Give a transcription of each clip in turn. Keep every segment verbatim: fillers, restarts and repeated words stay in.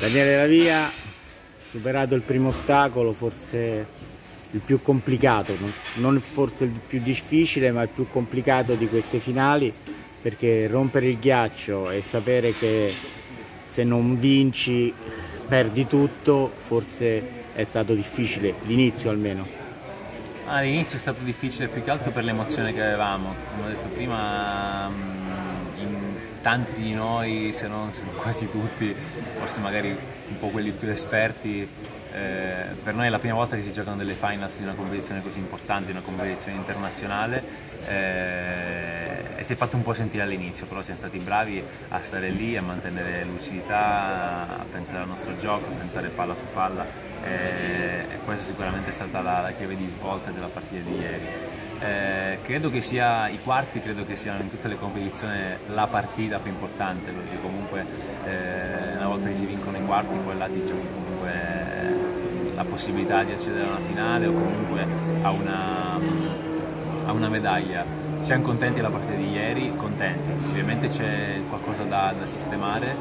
Daniele Lavia, superato il primo ostacolo, forse il più complicato, non forse il più difficile, ma il più complicato di queste finali, perché rompere il ghiaccio e sapere che se non vinci perdi tutto, forse è stato difficile, l'inizio almeno. All'inizio è stato difficile più che altro per l'emozione che avevamo, come ho detto prima. In tanti di noi, se non quasi tutti, forse magari un po' quelli più esperti, eh, per noi è la prima volta che si giocano delle finals in una competizione così importante, in una competizione internazionale, eh, e si è fatto un po' sentire all'inizio, però siamo stati bravi a stare lì, a mantenere lucidità, a pensare al nostro gioco, a pensare palla su palla, eh, e questa sicuramente è stata la, la chiave di svolta della partita di ieri. Eh, credo che sia i quarti, credo che siano in tutte le competizioni la partita più importante, perché comunque eh, una volta che si vincono i quarti poi là ti giochi comunque eh, la possibilità di accedere a una finale o comunque a una, a una medaglia. Siamo contenti della partita di ieri, contenti, ovviamente c'è qualcosa da, da sistemare,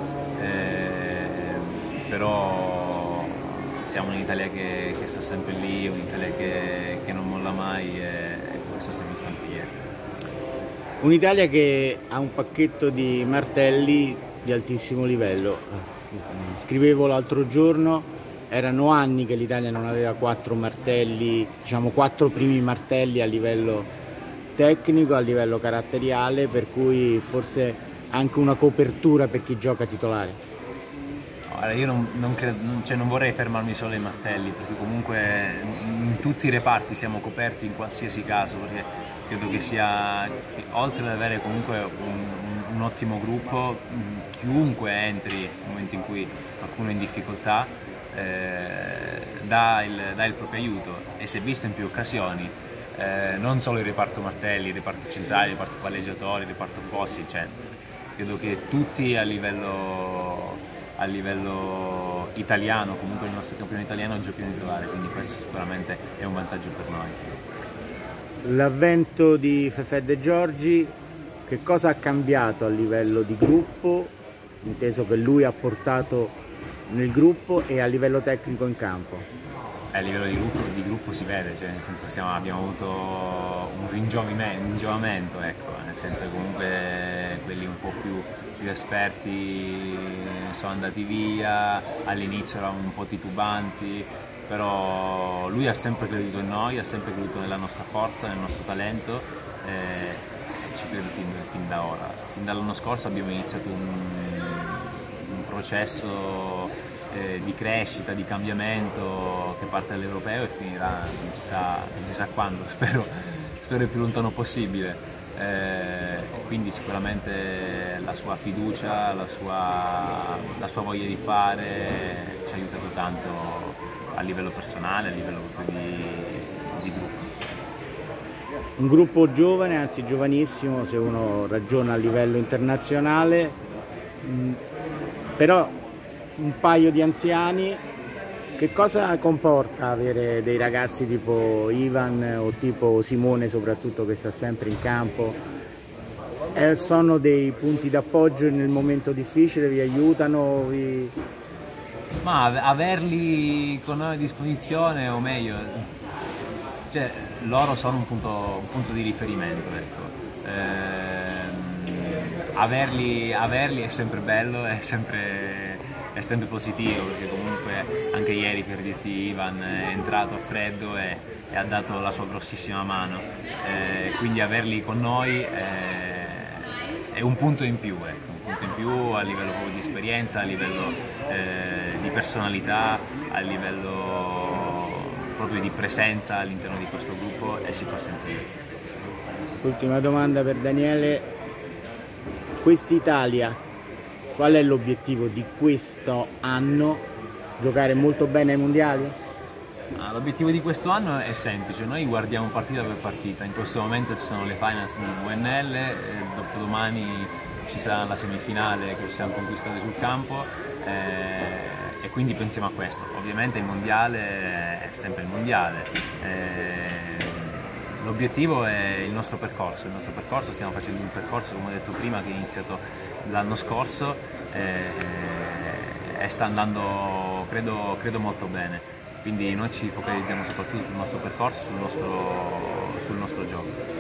eh, però siamo un'Italia che, che sta sempre lì, un'Italia che, che non molla mai, e questo si è visto anche ieri. Un'Italia che ha un pacchetto di martelli di altissimo livello. Scrivevo l'altro giorno, erano anni che l'Italia non aveva quattro martelli, diciamo quattro primi martelli a livello tecnico, a livello caratteriale, per cui forse anche una copertura per chi gioca titolare. Allora, io non, non, credo, cioè non vorrei fermarmi solo ai martelli, perché comunque in tutti i reparti siamo coperti in qualsiasi caso, perché credo che sia, che oltre ad avere comunque un, un, un ottimo gruppo, chiunque entri nel momento in cui qualcuno è in difficoltà eh, dà, il, dà il proprio aiuto, e si è visto in più occasioni, eh, non solo il reparto martelli, il reparto centrale, il reparto palleggiatori, il reparto posti, cioè credo che tutti a livello a livello italiano, comunque il nostro campione italiano giochino titolare, quindi questo sicuramente è un vantaggio per noi. L'avvento di Fefè De Giorgi, che cosa ha cambiato a livello di gruppo, inteso che lui ha portato nel gruppo, e a livello tecnico in campo? A livello di gruppo, di gruppo si vede, cioè nel senso siamo, abbiamo avuto un ringiovamento, ecco, nel senso che comunque quelli un po' più, più esperti sono andati via, all'inizio eravamo un po' titubanti, però lui ha sempre creduto in noi, ha sempre creduto nella nostra forza, nel nostro talento, e ci credo fin, fin da ora. Fin dall'anno scorso abbiamo iniziato un, un processo Eh, di crescita, di cambiamento che parte dall'europeo e finirà non si sa, non si sa quando, spero, spero il più lontano possibile, eh, quindi sicuramente la sua fiducia, la sua, la sua voglia di fare ci ha aiutato tanto a livello personale, a livello di, di gruppo. Un gruppo giovane, anzi giovanissimo se uno ragiona a livello internazionale, mh, però un paio di anziani. Che cosa comporta avere dei ragazzi tipo Ivan o tipo Simone, soprattutto, che sta sempre in campo? Eh, sono dei punti d'appoggio nel momento difficile, vi aiutano? Vi... Ma averli con noi a disposizione, o meglio, cioè, loro sono un punto, un punto di riferimento, ecco. Eh, averli, averli è sempre bello, è sempre... è sempre positivo, perché comunque anche ieri, per dirti, Ivan è entrato a freddo e, e ha dato la sua grossissima mano, eh, quindi averli con noi è, è un punto in più, ecco, un punto in più a livello proprio di esperienza, a livello eh, di personalità, a livello proprio di presenza all'interno di questo gruppo, e si fa sentire. Ultima domanda per Daniele: quest'Italia, qual è l'obiettivo di questo anno? Giocare molto bene ai mondiali? L'obiettivo di questo anno è semplice, noi guardiamo partita per partita, in questo momento ci sono le finals nel V N L, eh, dopodomani ci sarà la semifinale che ci siamo conquistate sul campo, eh, e quindi pensiamo a questo. Ovviamente il mondiale è sempre il mondiale, eh, l'obiettivo è il nostro percorso, il nostro percorso stiamo facendo un percorso, come ho detto prima, che è iniziato l'anno scorso, eh, e sta andando credo, credo molto bene. Quindi noi ci focalizziamo soprattutto sul nostro percorso, sul nostro, sul nostro gioco.